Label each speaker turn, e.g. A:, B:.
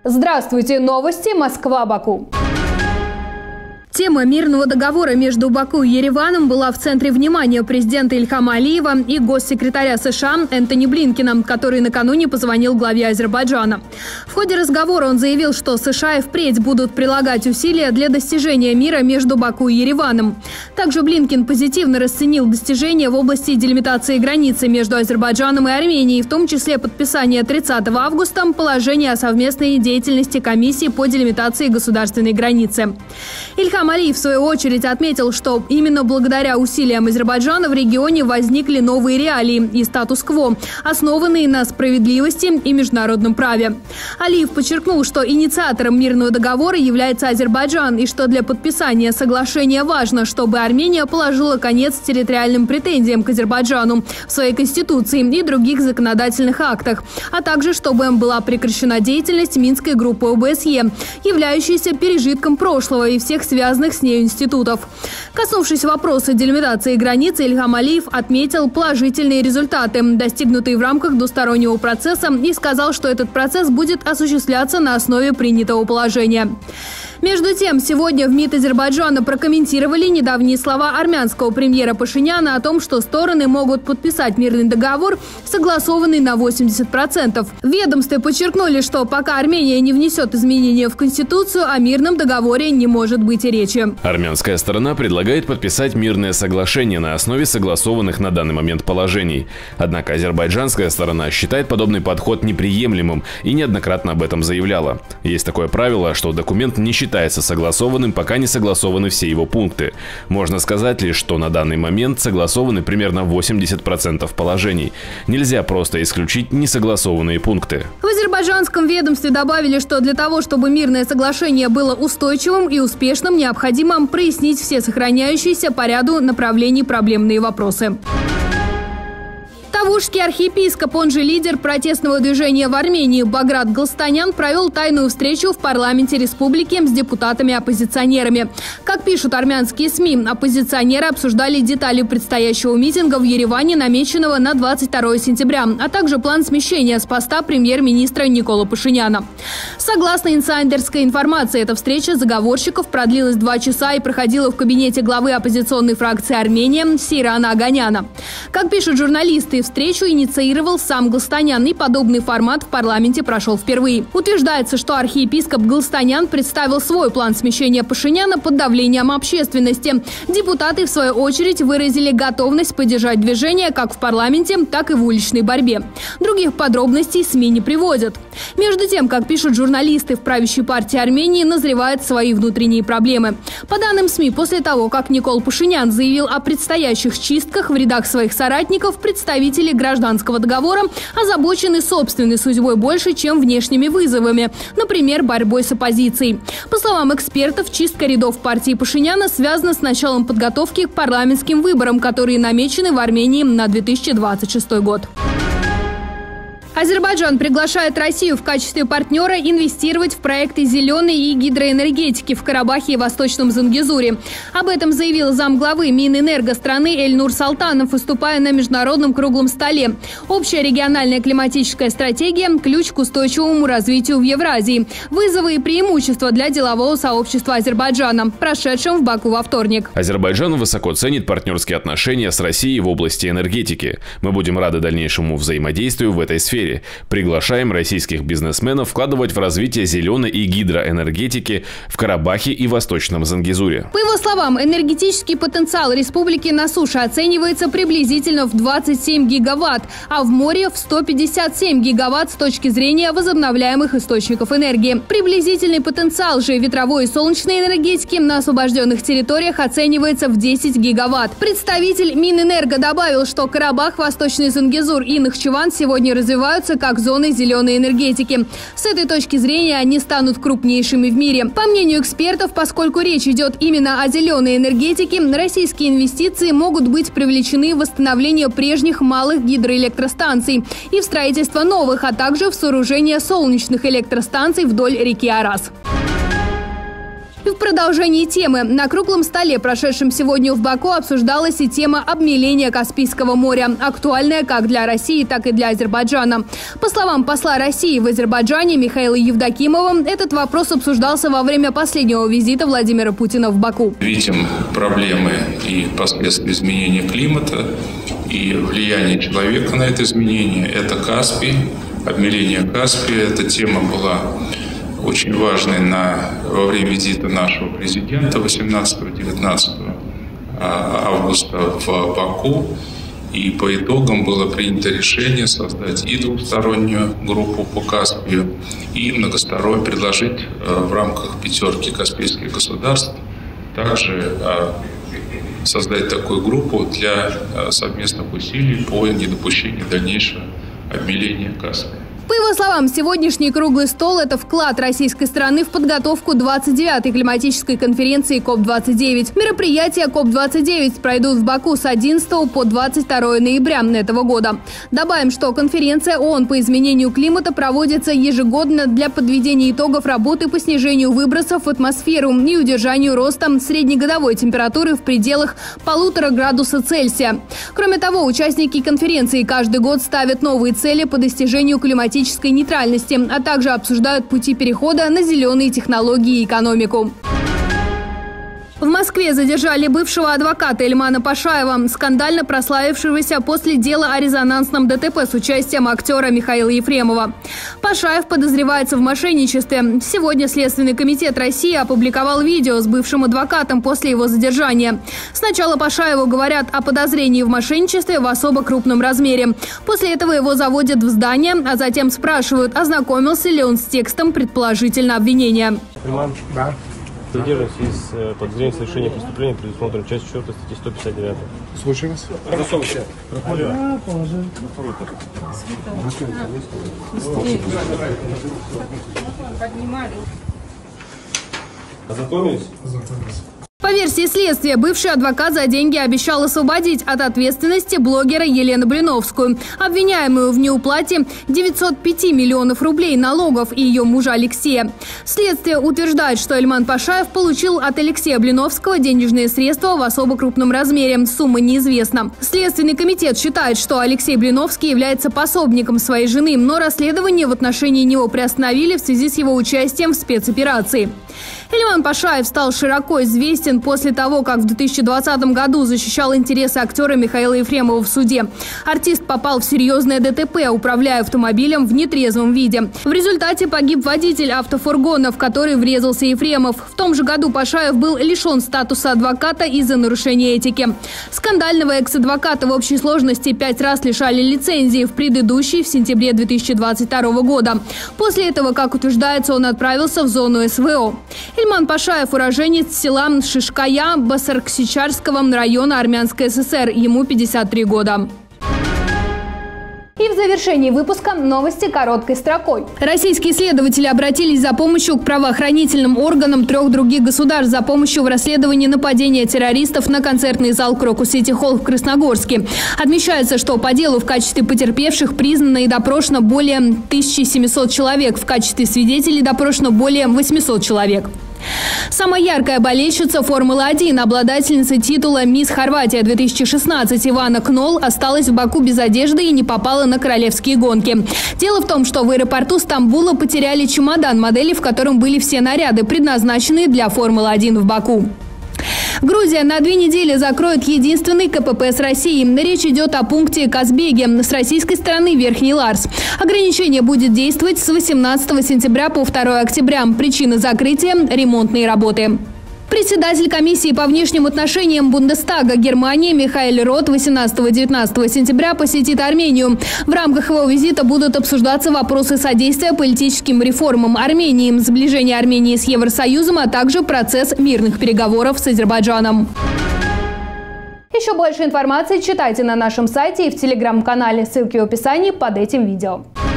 A: Здравствуйте, новости Москва-Баку.
B: Тема мирного договора между Баку и Ереваном была в центре внимания президента Ильхама Алиева и госсекретаря США Энтони Блинкена, который накануне позвонил главе Азербайджана. В ходе разговора он заявил, что США и впредь будут прилагать усилия для достижения мира между Баку и Ереваном. Также Блинкен позитивно расценил достижения в области делимитации границы между Азербайджаном и Арменией, в том числе подписание 30 августа положения о совместной деятельности комиссии по делимитации государственной границы. Ильхам Алиев, в свою очередь, отметил, что именно благодаря усилиям Азербайджана в регионе возникли новые реалии и статус-кво, основанные на справедливости и международном праве. Алиев подчеркнул, что инициатором мирного договора является Азербайджан и что для подписания соглашения важно, чтобы Армения положила конец территориальным претензиям к Азербайджану в своей конституции и других законодательных актах, а также чтобы была прекращена деятельность Минской группы ОБСЕ, являющейся пережитком прошлого и всех связанных с ней институтов. Коснувшись вопроса делимитации границы, Ильхам Алиев отметил положительные результаты, достигнутые в рамках двустороннего процесса, и сказал, что этот процесс будет осуществляться на основе принятого положения. Между тем, сегодня в МИД Азербайджана прокомментировали недавние слова армянского премьера Пашиняна о том, что стороны могут подписать мирный договор, согласованный на 80%. В ведомстве подчеркнули, что пока Армения не внесет изменения в Конституцию, о мирном договоре не может быть и речи.
C: Армянская сторона предлагает подписать мирное соглашение на основе согласованных на данный момент положений. Однако азербайджанская сторона считает подобный подход неприемлемым и неоднократно об этом заявляла. Есть такое правило, что документ не считается согласованным, пока не согласованы все его пункты. Можно сказать лишь, что на данный момент согласованы примерно 80% положений. Нельзя просто исключить несогласованные пункты.
B: В азербайджанском ведомстве добавили, что для того, чтобы мирное соглашение было устойчивым и успешным, необходимо прояснить все сохраняющиеся по ряду направлений проблемные вопросы. Тавушский архиепископ, он же лидер протестного движения в Армении Баграт Галстанян, провел тайную встречу в парламенте республики с депутатами-оппозиционерами. Как пишут армянские СМИ, оппозиционеры обсуждали детали предстоящего митинга в Ереване, намеченного на 22 сентября, а также план смещения с поста премьер-министра Никола Пашиняна. Согласно инсайдерской информации, эта встреча заговорщиков продлилась 2 часа и проходила в кабинете главы оппозиционной фракции Армения Сейрана Аганяна. Как пишут журналисты, встречу инициировал сам Галстанян, и подобный формат в парламенте прошел впервые. Утверждается, что архиепископ Галстанян представил свой план смещения Пашиняна под давлением общественности. Депутаты, в свою очередь, выразили готовность поддержать движение как в парламенте, так и в уличной борьбе. Других подробностей СМИ не приводят. Между тем, как пишут журналисты, в правящей партии Армении назревают свои внутренние проблемы. По данным СМИ, после того, как Никол Пашинян заявил о предстоящих чистках в рядах своих соратников, представители гражданского договора озабочены собственной судьбой больше, чем внешними вызовами, например, борьбой с оппозицией. По словам экспертов, чистка рядов партии Пашиняна связана с началом подготовки к парламентским выборам, которые намечены в Армении на 2026 год. Азербайджан приглашает Россию в качестве партнера инвестировать в проекты зеленой и гидроэнергетики в Карабахе и Восточном Зангезуре. Об этом заявил замглавы Минэнерго страны Эльнур Салтанов, выступая на международном круглом столе. Общая региональная климатическая стратегия – ключ к устойчивому развитию в Евразии. Вызовы и преимущества для делового сообщества Азербайджана, прошедшем в Баку во вторник.
C: Азербайджан высоко ценит партнерские отношения с Россией в области энергетики. Мы будем рады дальнейшему взаимодействию в этой сфере. Приглашаем российских бизнесменов вкладывать в развитие зеленой и гидроэнергетики в Карабахе и Восточном Зангезуре.
B: По его словам, энергетический потенциал республики на суше оценивается приблизительно в 27 гигаватт, а в море в 157 гигаватт с точки зрения возобновляемых источников энергии. Приблизительный потенциал же ветровой и солнечной энергетики на освобожденных территориях оценивается в 10 гигаватт. Представитель Минэнерго добавил, что Карабах, Восточный Зангезур и Нахчеван сегодня развиваются как зоны зеленой энергетики. С этой точки зрения они станут крупнейшими в мире. По мнению экспертов, поскольку речь идет именно о зеленой энергетике, российские инвестиции могут быть привлечены в восстановление прежних малых гидроэлектростанций и в строительство новых, а также в сооружение солнечных электростанций вдоль реки Арас. И в продолжении темы на круглом столе, прошедшем сегодня в Баку, обсуждалась и тема обмеления Каспийского моря, актуальная как для России, так и для Азербайджана. По словам посла России в Азербайджане Михаила Евдокимова, этот вопрос обсуждался во время последнего визита Владимира Путина в Баку.
D: Видим проблемы и последствия изменения климата, и влияние человека на это изменение. Это Каспий, обмеление Каспия. Эта тема была очень важной во время визита нашего президента 18-19 августа в Баку. И по итогам было принято решение создать и двустороннюю группу по Каспию, и многостороннюю предложить в рамках пятерки каспийских государств также создать такую группу для совместных усилий по недопущению дальнейшего обмеления Каспия.
B: По его словам, сегодняшний круглый стол – это вклад российской страны в подготовку 29-й климатической конференции КОП-29. Мероприятия КОП-29 пройдут в Баку с 11 по 22 ноября этого года. Добавим, что конференция ООН по изменению климата проводится ежегодно для подведения итогов работы по снижению выбросов в атмосферу и удержанию роста среднегодовой температуры в пределах 1,5 градуса Цельсия. Кроме того, участники конференции каждый год ставят новые цели по достижению климатической нейтральности, а также обсуждают пути перехода на зеленые технологии и экономику. В Москве задержали бывшего адвоката Ильмана Пашаева, скандально прославившегося после дела о резонансном ДТП с участием актера Михаила Ефремова. Пашаев подозревается в мошенничестве. Сегодня Следственный комитет России опубликовал видео с бывшим адвокатом после его задержания. Сначала Пашаеву говорят о подозрении в мошенничестве в особо крупном размере. После этого его заводят в здание, а затем спрашивают, ознакомился ли он с текстом предположительно обвинения.
E: Да. Задерживаюсь из подозрения в совершении преступления, предусмотренной частью 4 статьи 159.
F: Слушаю вас.
E: Ознакомились?
B: По версии следствия, бывший адвокат за деньги обещал освободить от ответственности блогера Елену Блиновскую, обвиняемую в неуплате 905 миллионов рублей налогов, и ее мужа Алексея. Следствие утверждает, что Ильман Пашаев получил от Алексея Блиновского денежные средства в особо крупном размере. Сумма неизвестна. Следственный комитет считает, что Алексей Блиновский является пособником своей жены, но расследование в отношении него приостановили в связи с его участием в спецоперации. Ильман Пашаев стал широко известен после того, как в 2020 году защищал интересы актера Михаила Ефремова в суде. Артист попал в серьезное ДТП, управляя автомобилем в нетрезвом виде. В результате погиб водитель автофургона, в который врезался Ефремов. В том же году Пашаев был лишен статуса адвоката из-за нарушения этики. Скандального экс-адвоката в общей сложности 5 раз лишали лицензии, в предыдущей в сентябре 2022 года. После этого, как утверждается, он отправился в зону СВО. Ильман Пашаев – уроженец села Шишкая Басарксичарского района Армянской ССР. Ему 53 года.
A: И в завершении выпуска новости короткой строкой.
B: Российские следователи обратились за помощью к правоохранительным органам 3 других государств за помощью в расследовании нападения террористов на концертный зал Крокус Сити Холл в Красногорске. Отмечается, что по делу в качестве потерпевших признано и допрошено более 1700 человек, в качестве свидетелей допрошено более 800 человек. Самая яркая болельщица Формулы-1, обладательница титула «Мисс Хорватия-2016» Ивана Кнол осталась в Баку без одежды и не попала на королевские гонки. Дело в том, что в аэропорту Стамбула потеряли чемодан модели, в котором были все наряды, предназначенные для Формулы-1 в Баку. Грузия на 2 недели закроет единственный КПП с Россией. Речь идет о пункте Казбеге с российской стороны Верхний Ларс. Ограничение будет действовать с 18 сентября по 2 октября. Причина закрытия – ремонтные работы. Председатель комиссии по внешним отношениям Бундестага Германии Михаэль Рот 18-19 сентября посетит Армению. В рамках его визита будут обсуждаться вопросы содействия политическим реформам Армении, сближения Армении с Евросоюзом, а также процесс мирных переговоров с Азербайджаном.
A: Еще больше информации читайте на нашем сайте и в телеграм-канале. Ссылки в описании под этим видео.